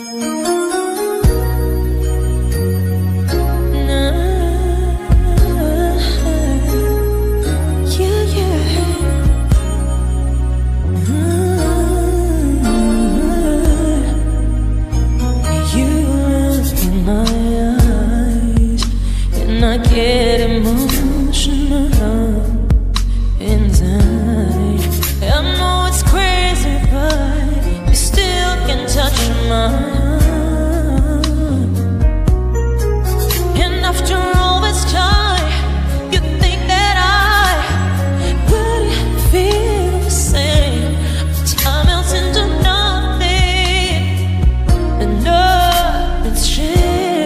I get emotional inside. I know it's crazy, but you still can touch my heart. And after all this time, you think that I wouldn't feel the same. Time melts into nothing, and nothing's changed.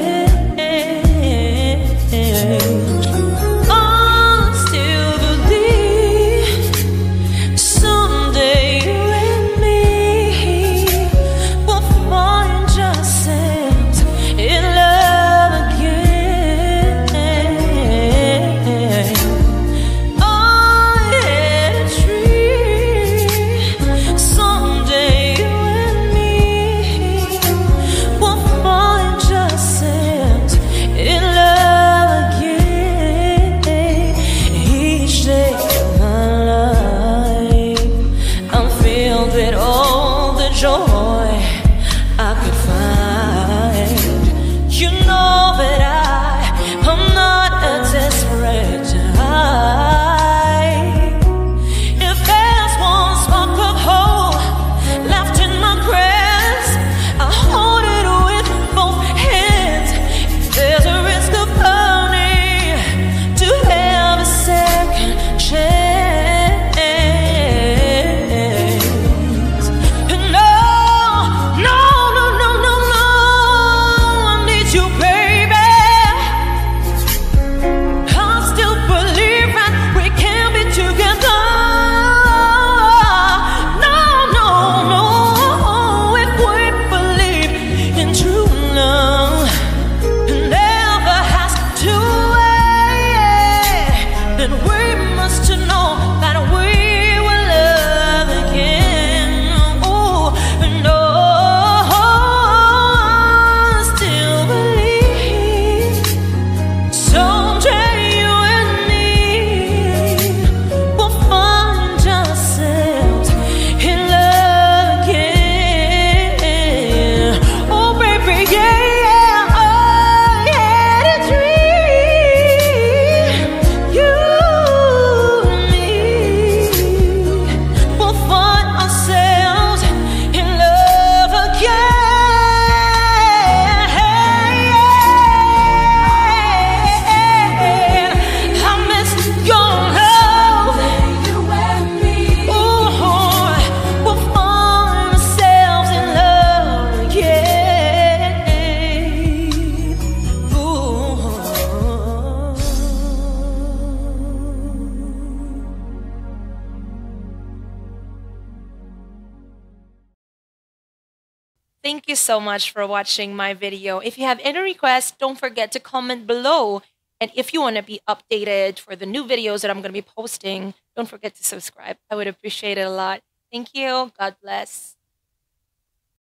Thank you so much for watching my video. If you have any requests, don't forget to comment below. And if you want to be updated for the new videos that I'm going to be posting, don't forget to subscribe. I would appreciate it a lot. Thank you. God bless.